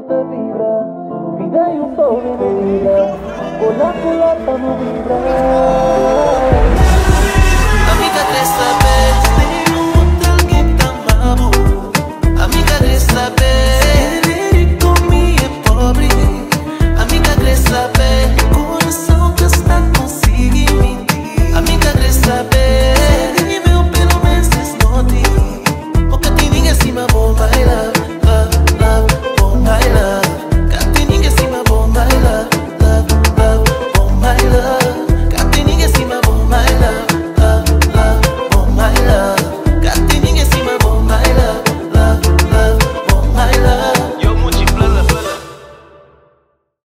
te vibra. Vida y un sol en vida. Con la culata no vibra.